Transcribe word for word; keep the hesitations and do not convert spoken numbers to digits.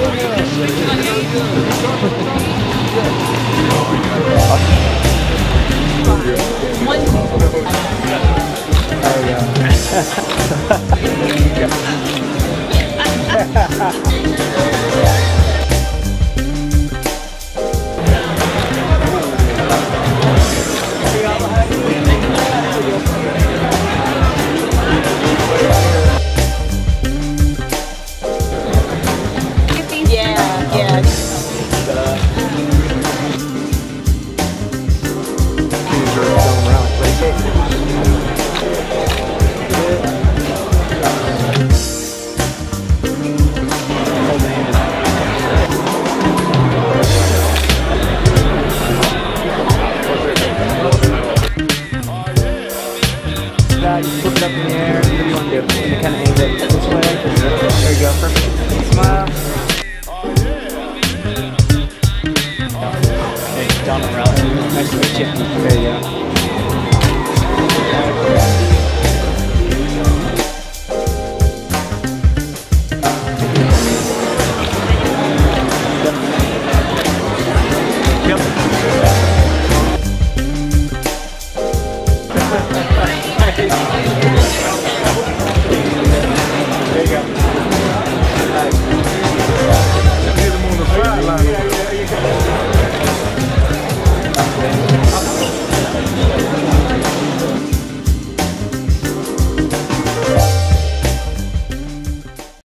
You flip it up in the air. What do you want to do? And you kind of aim it this way. There you go. Perfect. Smile. Hey, Donald Rowley. Nice to meet you. There you go.